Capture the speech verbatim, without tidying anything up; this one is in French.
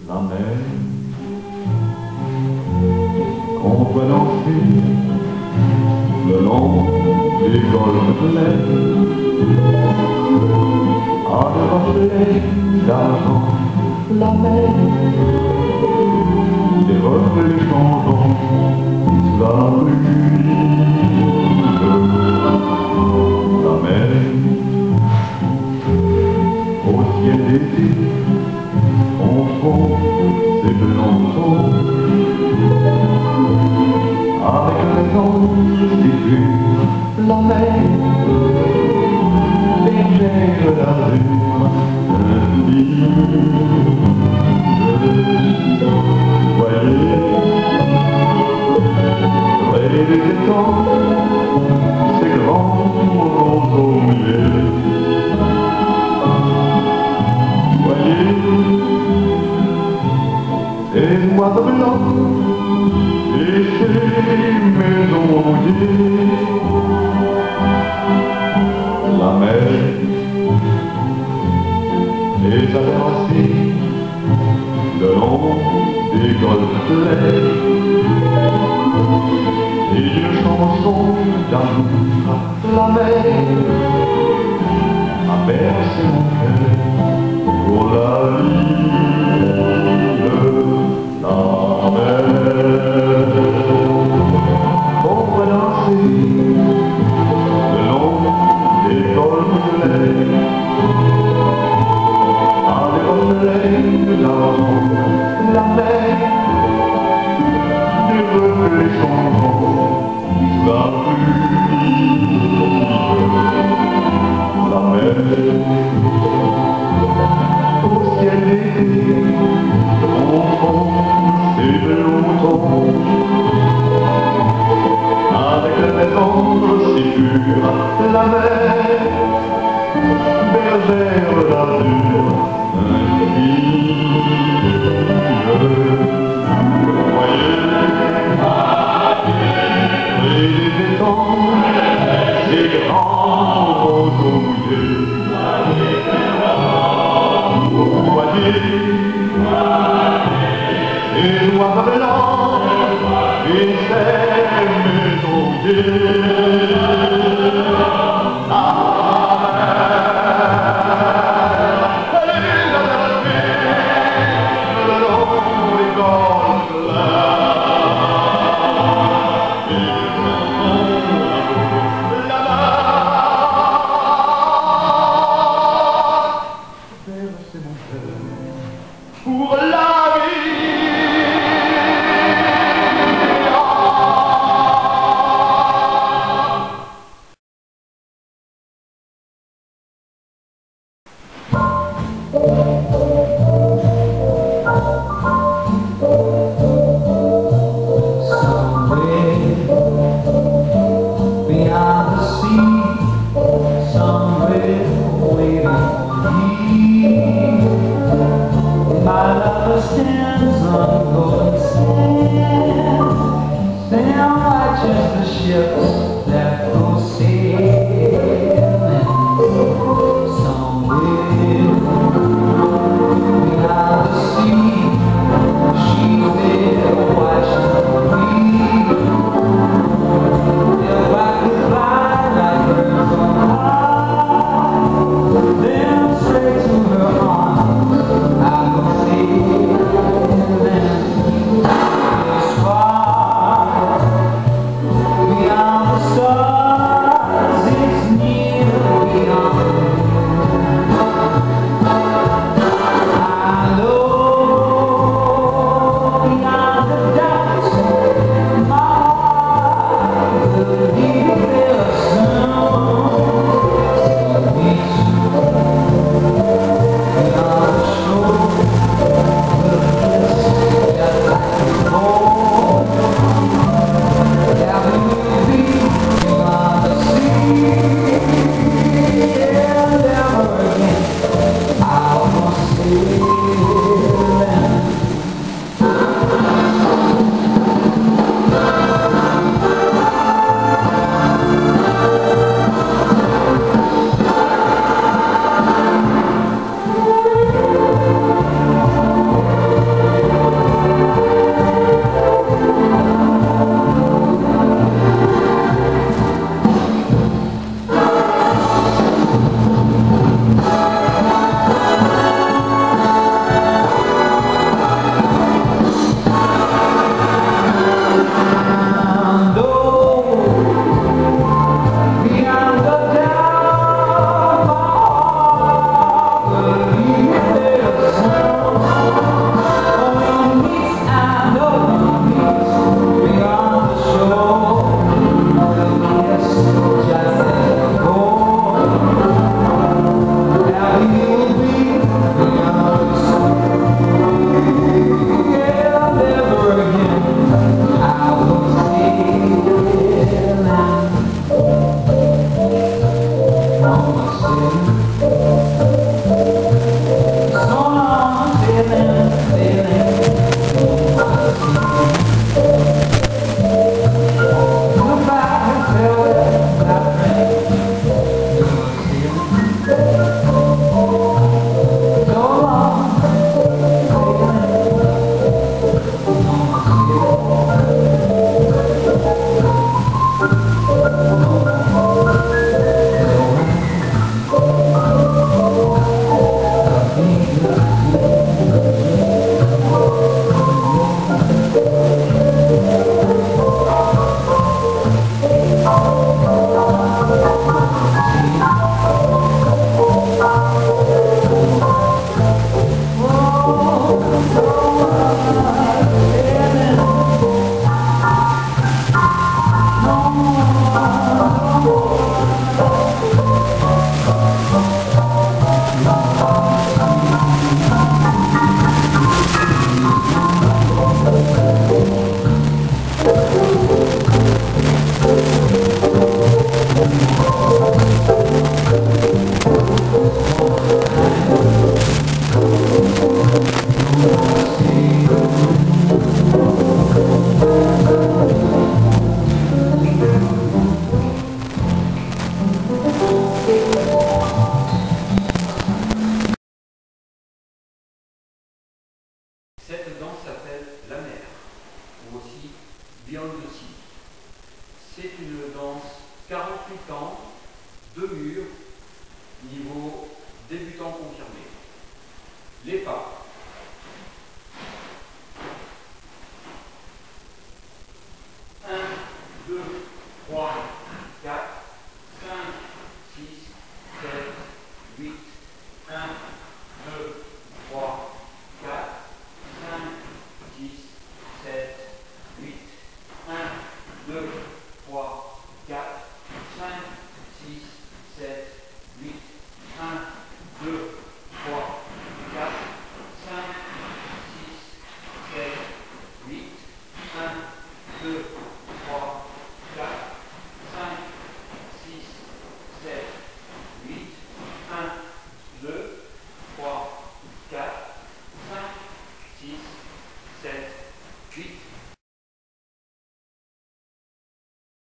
la mer, qu'on doit danser le long des golfes de l'air, à de reflets d'argent, la mer, des reflets changeants sous la brune, la mer, au ciel d'été, on fond ses blancs tons, avec les anges si purs, la mer, légère d'azur, infinie. Voyez, près des étangs, ces grands roseaux mouillés. Voyez, ces oiseaux blancs et ces maisons mouillées. La mer, les aberrations le long des golfes de l'air, et une chanson d'amour, la mer a bercé mon cœur pour la vie de la mer. On va danser le long des golfes de l'air, avec reflets d'argent, la mer, des reflets changeants sous la brune, la mer, au ciel d'été, on fond ses longs tons, avec les anges si purs, la mer, bergère d'azur, et oiseaux blancs et ces maisons gaies. Pour la stands on golden sand, stand watches the ships that go sailing somewhere. Cette danse s'appelle la mer, ou aussi Beyond the Sea. C'est une danse quarante-huit ans, deux murs, niveau débutant confirmé. Les pas. un, deux, trois, quatre, cinq, six, sept, huit, un, deux, trois, quatre, cinq, six, sept, huit, un, deux, trois, quatre, cinq, six, sept, huit, un, deux, trois, quatre, cinq, six, sept, huit, un, deux, trois, quatre, cinq, six, sept, huit, un, deux, trois, quatre, cinq, six, sept, huit.